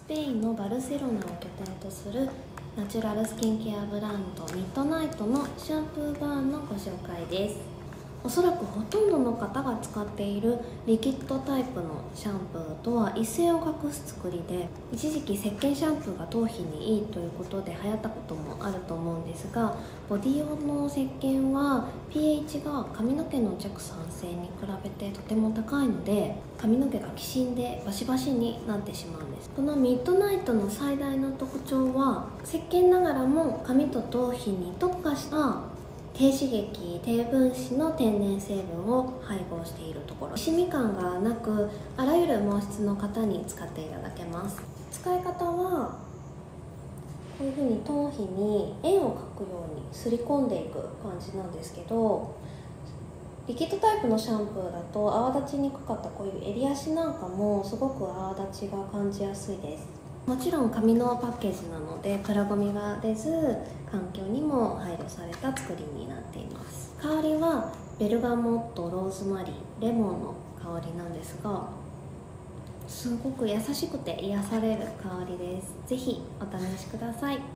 ペインのバルセロナを拠点とするナチュラルスキンケアブランドミッドナイトのシャンプーバーンのご紹介です。おそらくほとんどの方が使っているリキッドタイプのシャンプーとは一線を画す作りで、一時期石鹸シャンプーが頭皮にいいということで流行ったこともあると思うんですが、ボディ用の石鹸は pH が髪の毛の弱酸性に比べてとても高いので、髪の毛がきしんでバシバシになってしまうんです。このミッドナイトの最大の特徴は、石鹸ながらも髪と頭皮に特化した低刺激低分子の天然成分を配合しているところ、シミ感がなく、あらゆる毛質の方に使っていただけます。使い方はこういう風に頭皮に円を描くようにすり込んでいく感じなんですけど、リキッドタイプのシャンプーだと泡立ちにくかったこういう襟足なんかもすごく泡立ちが感じやすいです。もちろん紙のパッケージなのでプラゴミが出ず、環境にも配慮された作りになっています。香りはベルガモット、ローズマリー、レモンの香りなんですが、すごく優しくて癒される香りです。ぜひお試しください。